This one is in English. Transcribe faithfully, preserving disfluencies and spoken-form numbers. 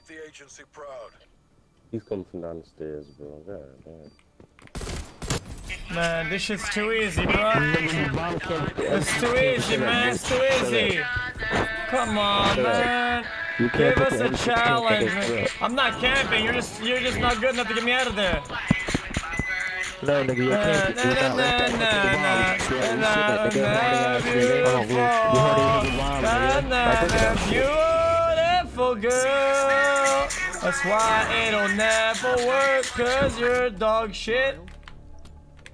make the agency proud. He's coming from downstairs, bro. God, man. Man, this shit's too easy, bro. It's too easy, man. It's too easy. Come on, man. Give us a challenge. Man. I'm not camping. You're just you're just not good enough to get me out of there. No, nigga, you can't do that like that. Beautiful girl. That's why it'll never work, cause you're dog shit.